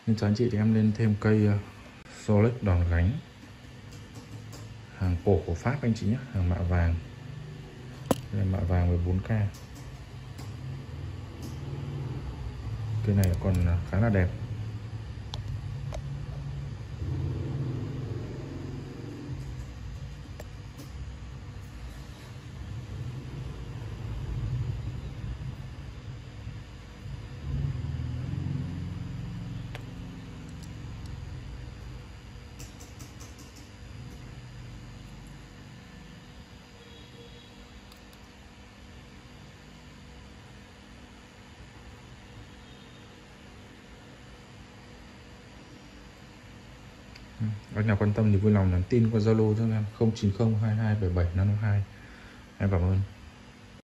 Nên cho anh chị thì em lên thêm cây Solex đòn gánh, hàng cổ của Pháp anh chị nhé, hàng mạ vàng. Đây là mạ vàng 14K. Cây này còn khá là đẹp. Bác nào quan tâm thì vui lòng nhắn tin qua Zalo cho em 0902277552. Em cảm ơn.